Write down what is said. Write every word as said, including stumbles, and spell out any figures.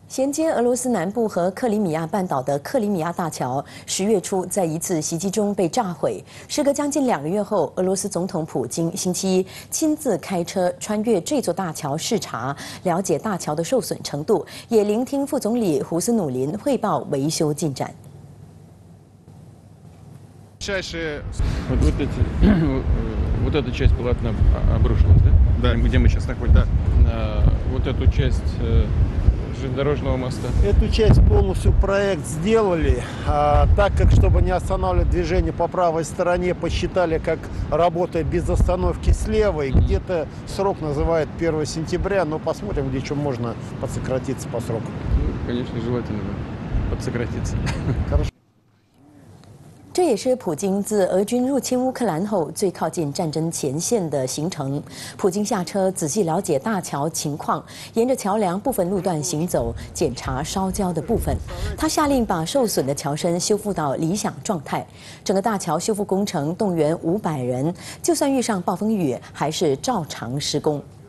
衔接俄罗斯南部和克里米亚半岛的克里米亚大桥，十月初在一次袭击中被炸毁。时隔将近两个月后，俄罗斯总统普京星期一亲自开车穿越这座大桥视察，了解大桥的受损程度，也聆听副总理胡斯努林汇报维修进展。 Вот, вот, эти, вот эта часть полотна обрушилась, да? Да. Где мы сейчас находимся? Да. Вот эту часть железнодорожного моста. Эту часть полностью проект сделали, а, так как, чтобы не останавливать движение по правой стороне, посчитали, как работает без остановки с левой. Где-то срок называют первое сентября, но посмотрим, где что можно подсократиться по сроку. Ну, конечно, желательно подсократиться. Хорошо. 这也是普京自俄军入侵乌克兰后最靠近战争前线的行程。普京下车仔细了解大桥情况，沿着桥梁部分路段行走，检查烧焦的部分。他下令把受损的桥身修复到理想状态。整个大桥修复工程动员五百人，就算遇上暴风雨，还是照常施工。